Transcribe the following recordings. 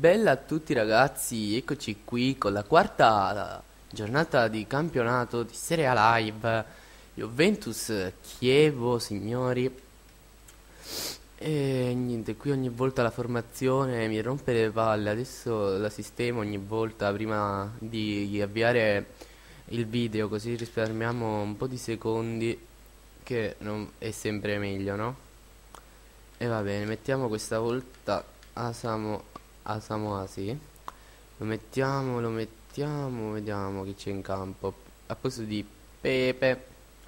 Bella a tutti ragazzi, eccoci qui con la quarta giornata di campionato di Serie A Live Juventus Chievo, signori. E niente, qui ogni volta la formazione mi rompe le palle, adesso la sistemo ogni volta prima di avviare il video, così risparmiamo un po' di secondi, che è sempre meglio, no? E va bene, mettiamo questa volta Asamoah, sì. Lo mettiamo, vediamo chi c'è in campo. A posto di Pepe.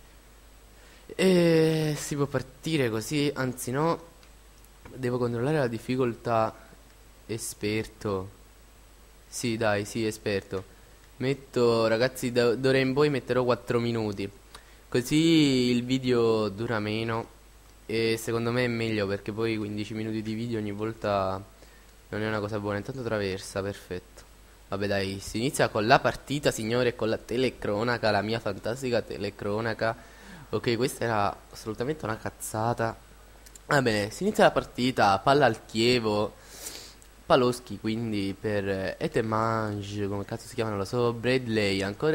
E si può partire così, anzi no, devo controllare la difficoltà. Esperto. Sì, dai, sì, esperto. Metto, ragazzi, d'ora in poi metterò 4 minuti. Così il video dura meno. E secondo me è meglio perché poi 15 minuti di video ogni volta non è una cosa buona. Intanto traversa, perfetto. Vabbè dai, si inizia con la partita, signore, con la telecronaca, la mia fantastica telecronaca. Ok, questa era assolutamente una cazzata. Va bene, si inizia la partita, palla al Chievo. Paloschi quindi per Etemange, come cazzo si chiama, non lo so. Bradley, ancora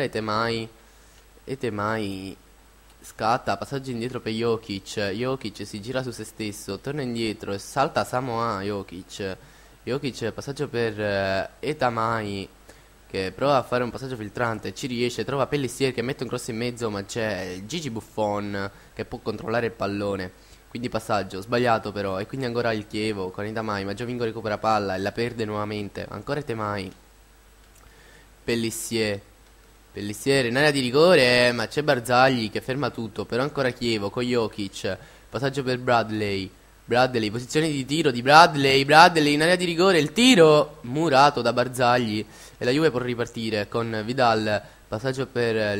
Etemai scatta, passaggio indietro per Jokic. Jokic si gira su se stesso, torna indietro e salta Samoa Jokic. Jokic, passaggio per Etamai, che prova a fare un passaggio filtrante, ci riesce, trova Pellissier che mette un cross in mezzo, ma c'è Gigi Buffon che può controllare il pallone. Quindi passaggio, sbagliato però, e quindi ancora il Chievo con Etamai, ma Giovinco recupera palla e la perde nuovamente. Ancora Etamai. Pellissier. Pellissier in area di rigore, ma c'è Barzagli che ferma tutto, però ancora Chievo con Jokic. Passaggio per Bradley. Bradley, posizione di tiro di Bradley in area di rigore, il tiro murato da Barzagli e la Juve può ripartire con Vidal, passaggio per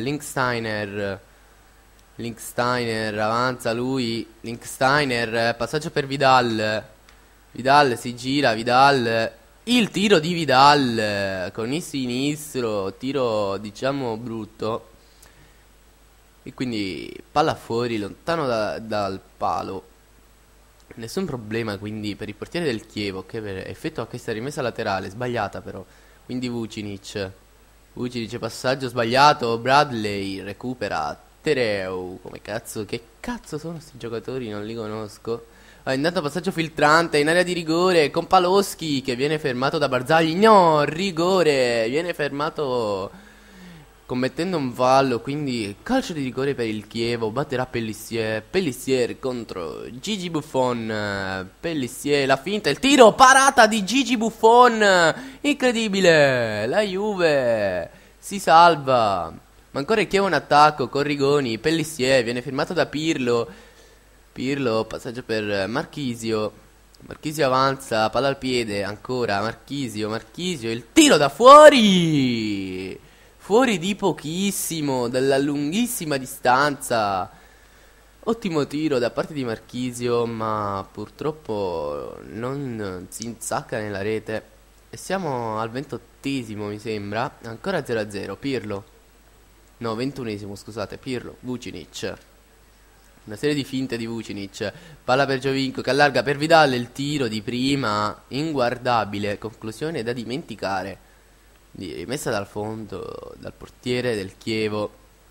Linksteiner, avanza lui, Linksteiner, passaggio per Vidal si gira, Vidal, il tiro di Vidal con il sinistro, tiro diciamo brutto e quindi palla fuori, lontano dal palo. Nessun problema quindi per il portiere del Chievo che effettua questa rimessa laterale, sbagliata però. Quindi Vucinic passaggio sbagliato, Bradley recupera Tereu. Come cazzo, che cazzo sono sti giocatori? Non li conosco. Intanto passaggio filtrante in area di rigore con Paloschi che viene fermato da Barzagli. No, rigore, viene fermato commettendo un fallo, quindi calcio di rigore per il Chievo, batterà Pellissier contro Gigi Buffon, Pellissier, la finta, il tiro, parata di Gigi Buffon, incredibile, la Juve si salva, ma ancora il Chievo in attacco con Rigoni, Pellissier viene fermato da Pirlo, passaggio per Marchisio avanza, palla al piede, ancora Marchisio, il tiro da fuori! Fuori di pochissimo, dalla lunghissima distanza. Ottimo tiro da parte di Marchisio, ma purtroppo non si insacca nella rete. E siamo al 28esimo, mi sembra. Ancora 0-0. Pirlo. No, 21esimo, scusate. Pirlo. Vucinic. Una serie di finte di Vucinic. Palla per Giovinco che allarga per Vidal. Il tiro di prima. Inguardabile. Conclusione da dimenticare. Rimessa dal fondo dal portiere del Chievo,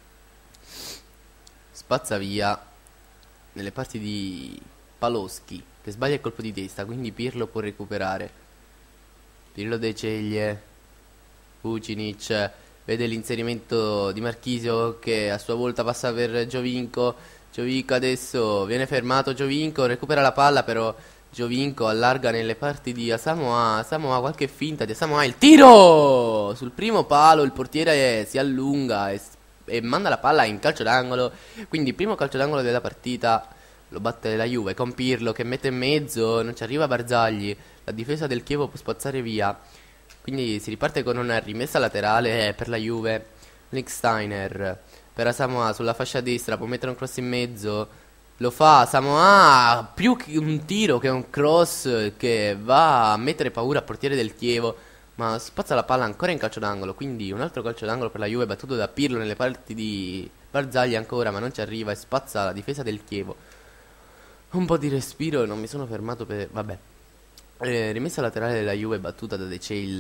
spazza via nelle parti di Paloschi che sbaglia il colpo di testa, quindi Pirlo può recuperare. Pirlo De Ceglie, Vucinic vede l'inserimento di Marchisio che a sua volta passa per Giovinco. Giovinco adesso viene fermato, Giovinco recupera la palla però Giovinco allarga nelle parti di Asamoah, qualche finta di Asamoah, il tiro! Sul primo palo il portiere si allunga e manda la palla in calcio d'angolo, quindi primo calcio d'angolo della partita lo batte la Juve con Pirlo che mette in mezzo, non ci arriva Barzagli, la difesa del Chievo può spazzare via, quindi si riparte con una rimessa laterale per la Juve, Linksteiner per Asamoah sulla fascia destra, può mettere un cross in mezzo. Lo fa Samoa, più che un tiro che un cross che va a mettere paura al portiere del Chievo, ma spazza la palla ancora in calcio d'angolo, quindi un altro calcio d'angolo per la Juve battuto da Pirlo nelle parti di Barzagli ancora, ma non ci arriva e spazza la difesa del Chievo. Un po' di respiro e non mi sono fermato per... vabbè. Rimessa laterale della Juve battuta da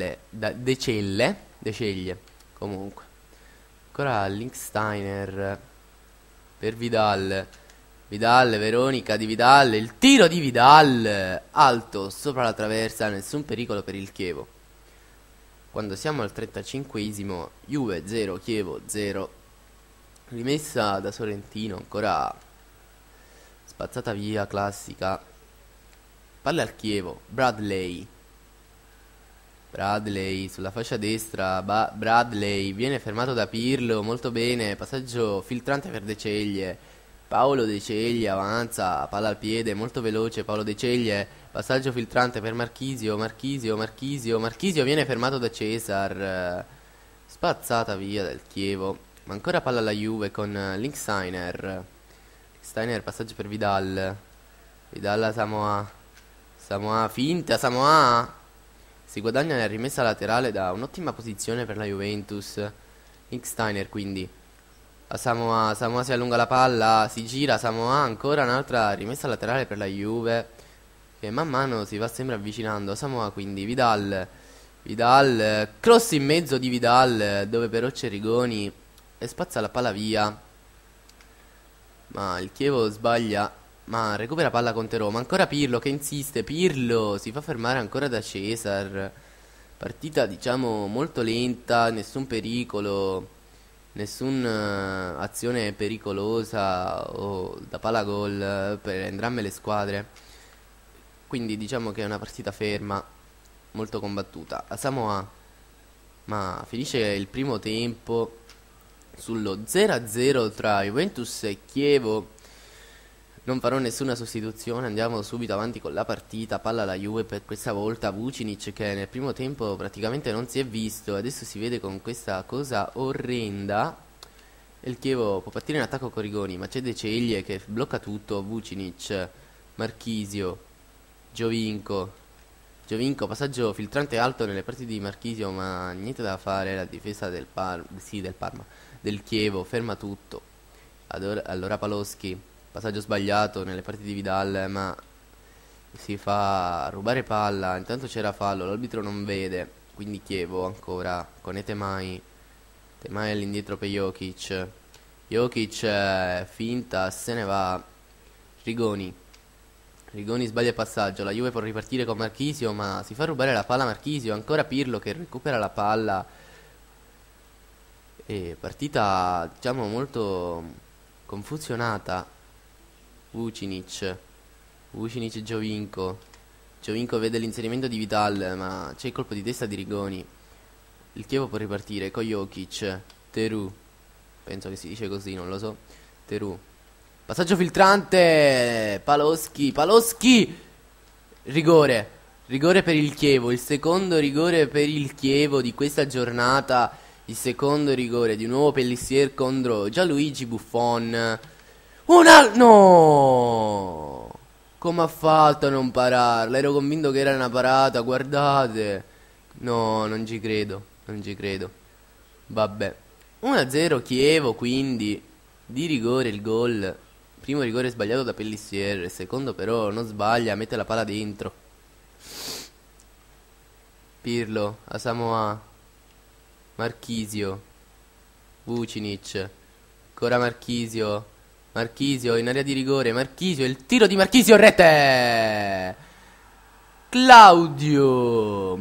De Ceglie, comunque. Ancora Linksteiner per Vidal. Vidal, Veronica di Vidal, il tiro di Vidal, alto, sopra la traversa, nessun pericolo per il Chievo. Quando siamo al 35esimo, Juve 0, Chievo 0. Rimessa da Sorrentino, ancora spazzata via, classica. Palla al Chievo, Bradley. Bradley sulla fascia destra, Bradley viene fermato da Pirlo, molto bene, passaggio filtrante per De Ceglie. Paolo De Ceglie avanza, palla al piede, molto veloce Paolo De Ceglie, passaggio filtrante per Marchisio, Marchisio viene fermato da Cesar, spazzata via dal Chievo, ma ancora palla alla Juve con Linksteiner, passaggio per Vidal, Vidal a Samoa finta, Samoa si guadagna la rimessa laterale da un'ottima posizione per la Juventus. Linksteiner quindi a Samoa si allunga la palla, si gira Samoa, ancora un'altra rimessa laterale per la Juve che man mano si va sempre avvicinando a Samoa, quindi Vidal, cross in mezzo di Vidal dove però c'è Rigoni e spazza la palla via, ma il Chievo sbaglia, ma recupera palla con Terò, ma ancora Pirlo che insiste, Pirlo si fa fermare ancora da Cesar, partita diciamo molto lenta, nessun pericolo, nessuna azione pericolosa o da palla gol per entrambe le squadre, quindi diciamo che è una partita ferma, molto combattuta a Samoa, ma finisce il primo tempo sullo 0-0 tra Juventus e Chievo. Non farò nessuna sostituzione, andiamo subito avanti con la partita, palla alla Juve per questa volta, Vucinic che nel primo tempo praticamente non si è visto, adesso si vede con questa cosa orrenda, e il Chievo può partire in attacco con Rigoni, ma c'è De Ceglie che blocca tutto, Vucinic, Marchisio, Giovinco, passaggio filtrante alto nelle parti di Marchisio, ma niente da fare, la difesa del Parma, del Chievo, ferma tutto, allora Paloschi. Passaggio sbagliato nelle parti di Vidal, ma si fa rubare palla. Intanto c'era fallo, l'arbitro non vede. Quindi Chievo ancora con Temai. Temai all'indietro per Jokic. Jokic finta, se ne va. Rigoni sbaglia il passaggio. La Juve può ripartire con Marchisio, ma si fa rubare la palla a Marchisio. Ancora Pirlo che recupera la palla. E partita diciamo molto confusionata. Vucinic e Giovinco vede l'inserimento di Vidal, ma c'è il colpo di testa di Rigoni. Il Chievo può ripartire con Jokic, Terù, penso che si dice così, non lo so. Terù, passaggio filtrante, Paloschi, rigore per il Chievo, il secondo rigore per il Chievo di questa giornata, il secondo rigore di nuovo Pellissier contro Gianluigi Buffon. No! Come ha fatto a non pararla? Ero convinto che era una parata, guardate. No, non ci credo. Vabbè. 1-0 Chievo, quindi di rigore il gol. Primo rigore sbagliato da Pellissier, il secondo però non sbaglia, mette la palla dentro. Pirlo, Asamoah, Marchisio, Vucinic, ancora Marchisio in area di rigore, Marchisio, il tiro di Marchisio, rete! Claudio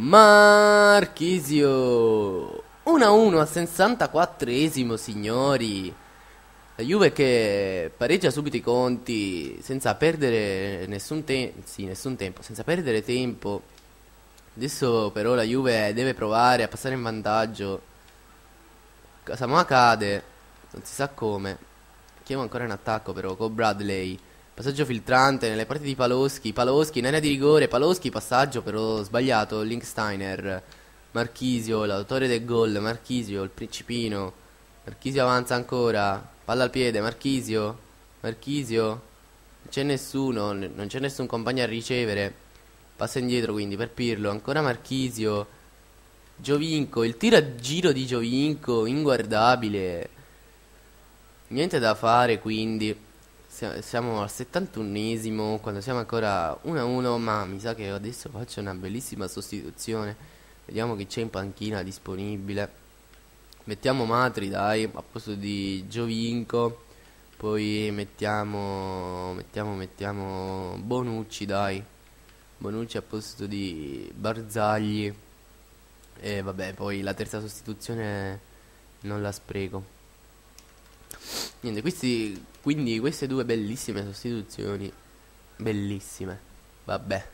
Marchisio 1-1 al 64esimo, signori. La Juve che pareggia subito i conti senza perdere nessun tempo, senza perdere tempo. Adesso però la Juve deve provare a passare in vantaggio. Samoa cade, non si sa come. Chievo ancora in attacco però con Bradley. Passaggio filtrante nelle parti di Paloschi in area di rigore, Paloschi, passaggio però sbagliato, Linksteiner, Marchisio, l'autore del gol, Marchisio, il principino, Marchisio avanza ancora, palla al piede, Marchisio, non c'è nessuno, non c'è nessun compagno a ricevere, passa indietro quindi per Pirlo, ancora Marchisio, Giovinco, il tiro a giro di Giovinco, inguardabile, niente da fare quindi. Siamo al 71esimo, quando siamo ancora 1-1, ma mi sa che adesso faccio una bellissima sostituzione. Vediamo chi c'è in panchina disponibile. Mettiamo Matri, dai, a posto di Giovinco. Poi mettiamo Bonucci, dai. Bonucci a posto di Barzagli. E vabbè, poi la terza sostituzione non la spreco. Niente, quindi queste due bellissime sostituzioni. Bellissime. Vabbè.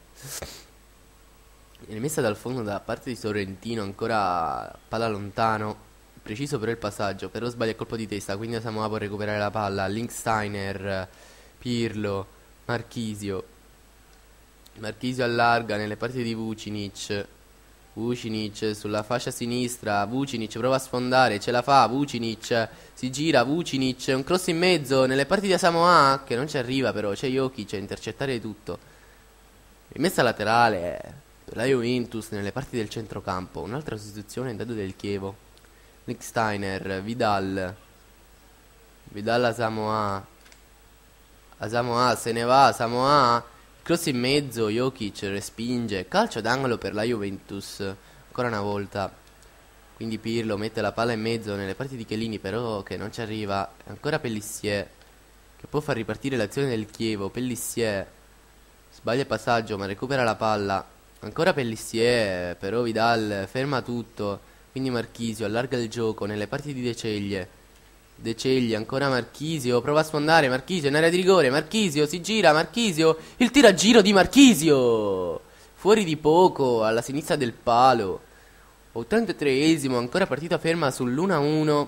Viene messa dal fondo da parte di Sorrentino, ancora palla lontano. Preciso però il passaggio, però sbaglia il colpo di testa, quindi Samoa può recuperare la palla. Linksteiner, Pirlo, Marchisio. Marchisio allarga nelle parti di Vucinic. Vucinic sulla fascia sinistra. Vucinic prova a sfondare, ce la fa. Vucinic si gira. Vucinic, un cross in mezzo nelle parti di Samoa che non ci arriva, però c'è Jokic a intercettare tutto. Rimessa laterale per la Juventus nelle parti del centrocampo. Un'altra sostituzione in dado del Chievo. Linksteiner, Vidal. Vidal a Samoa. A Samoa se ne va. Samoa. Cross in mezzo. Jokic respinge. Calcio d'angolo per la Juventus. Ancora una volta. Quindi Pirlo mette la palla in mezzo nelle parti di Chiellini, però che non ci arriva. Ancora Pellissier, che può far ripartire l'azione del Chievo. Pellissier sbaglia il passaggio ma recupera la palla. Ancora Pellissier, però Vidal ferma tutto. Quindi Marchisio allarga il gioco nelle parti di De Ceglie. De Ceglie, ancora Marchisio, prova a sfondare, Marchisio in area di rigore, Marchisio si gira, Marchisio, il tiro a giro di Marchisio, fuori di poco, alla sinistra del palo. 83esimo, ancora partita ferma sull'1-1.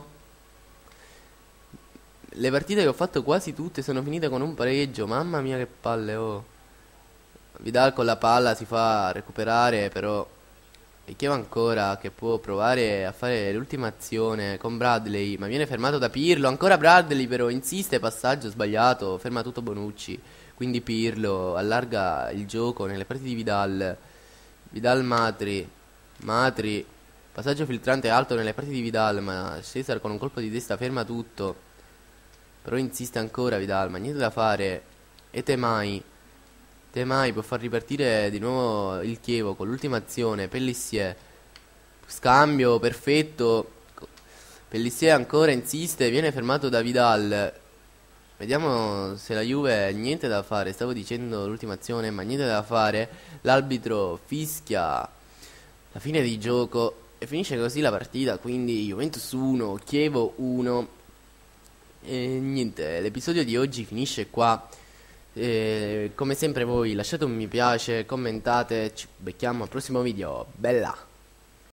Le partite che ho fatto quasi tutte sono finite con un pareggio, mamma mia che palle, oh. Vidal con la palla si fa recuperare, però e Chievo ancora che può provare a fare l'ultima azione con Bradley, ma viene fermato da Pirlo. Ancora Bradley però insiste, passaggio sbagliato, ferma tutto Bonucci. Quindi Pirlo allarga il gioco nelle parti di Vidal. Vidal Matri. Matri, passaggio filtrante alto nelle parti di Vidal, ma Cesar con un colpo di testa ferma tutto. Però insiste ancora Vidal, ma niente da fare. E Temai può far ripartire di nuovo il Chievo con l'ultima azione. Pellissier, scambio perfetto. Pellissier ancora insiste, viene fermato da Vidal. Vediamo se la Juve ha niente da fare. Stavo dicendo l'ultima azione, ma niente da fare. L'arbitro fischia la fine di gioco e finisce così la partita. Quindi Juventus 1, Chievo 1. E niente, l'episodio di oggi finisce qua. Come sempre voi lasciate un mi piace, commentate, ci becchiamo al prossimo video. Bella!